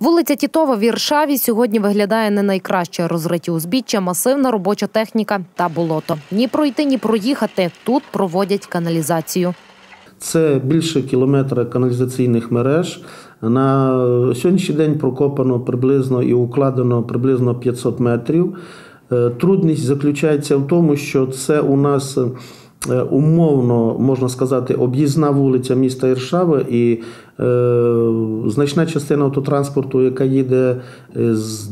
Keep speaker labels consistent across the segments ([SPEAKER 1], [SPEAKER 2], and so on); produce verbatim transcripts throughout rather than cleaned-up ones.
[SPEAKER 1] Вулиця Тітова в Іршаві сьогодні виглядає не найкраще. Розриті узбіччя, масивна робоча техніка та болото. Ні пройти, ні проїхати. Тут проводять каналізацію.
[SPEAKER 2] Це більше кілометра каналізаційних мереж. На сьогоднішній день прокопано приблизно і укладено приблизно п'ятсот метрів. Трудність заключається в тому, що це у нас умовно, можна сказати, об'їзна вулиця міста Іршави, і е, значна частина автотранспорту, яка їде з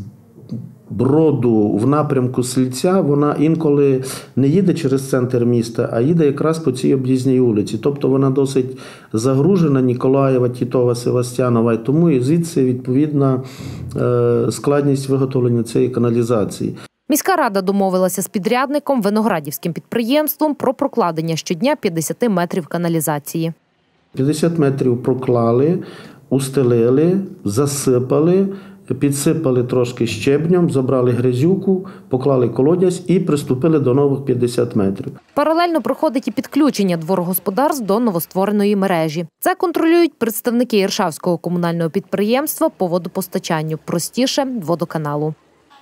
[SPEAKER 2] Броду в напрямку Сільця, вона інколи не їде через центр міста, а їде якраз по цій об'їзній вулиці. Тобто вона досить загружена, Ніколаєва, Тітова, Севастянова, і тому і звідси відповідна е, складність виготовлення цієї каналізації.
[SPEAKER 1] Міська рада домовилася з підрядником, виноградівським підприємством, про прокладення щодня п'ятдесят метрів каналізації.
[SPEAKER 2] п'ятдесят метрів проклали, устелили, засипали, підсипали трошки щебнем, забрали грязюку, поклали колодязь і приступили до нових п'ятдесят метрів.
[SPEAKER 1] Паралельно проходить і підключення дворогосподарств до новоствореної мережі. Це контролюють представники Іршавського комунального підприємства по водопостачанню, простіше – водоканалу.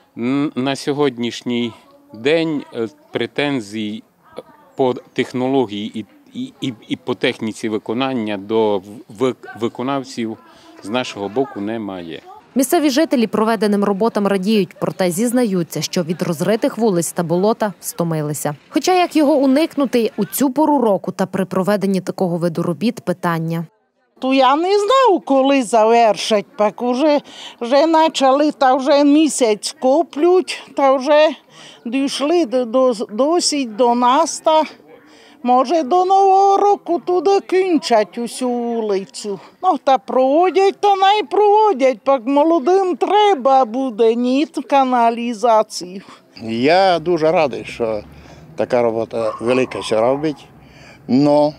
[SPEAKER 3] На сьогоднішній день претензій по технології і, і, і по техніці виконання до виконавців з нашого боку немає.
[SPEAKER 1] Місцеві жителі проведеним роботам радіють, проте зізнаються, що від розритих вулиць та болота стомилися. Хоча як його уникнути у цю пору року та при проведенні такого виду робіт – питання.
[SPEAKER 4] То я не знав, коли завершать, так вже, вже почали, та вже місяць коплють, та вже дійшли до, до, досить до нас, та може до Нового року туди кінчать усю вулицю. Ну, та проводять, то не проводять, так молодим треба буде, ні каналізацію.
[SPEAKER 5] Я дуже радий, що така робота велика ще робить, але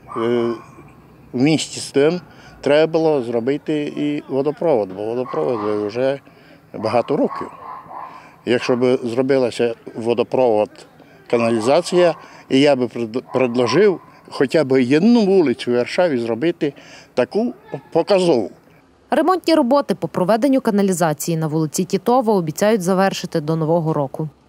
[SPEAKER 5] в місті з тим треба було зробити і водопровод, бо водопровод вже багато років. Якщо б зробилася водопровод, каналізація, і я би предложив хоча б одну вулицю в Іршаві зробити таку показову.
[SPEAKER 1] Ремонтні роботи по проведенню каналізації на вулиці Тітова обіцяють завершити до Нового року.